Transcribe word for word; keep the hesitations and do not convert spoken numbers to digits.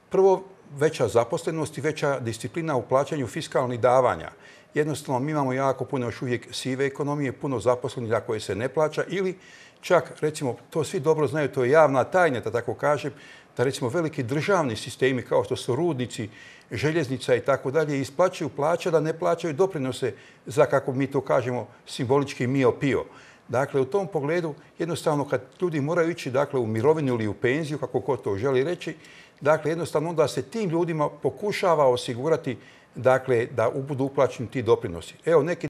Prvo, veća zaposlenost i veća disciplina u plaćanju fiskalnih davanja. Jednostavno, mi imamo jako puno još uvijek sive ekonomije, puno zaposlenih za koje se ne plaća ili čak, recimo, to svi dobro znaju, to je javna tajna, da tako kažem, da recimo veliki državni sistemi kao što su rudnici, željeznica i tako dalje isplaćuju plaće da ne plaćaju doprinose za, kako mi to kažemo, simbolički mio pio. Dakle, u tom pogledu jednostavno kad ljudi moraju ići dakle, u mirovinu ili u penziju, kako ko to želi reći, dakle, jednostavno onda se tim ljudima pokušava osigurati dakle, da budu uplaćeni ti doprinosi. Evo, neki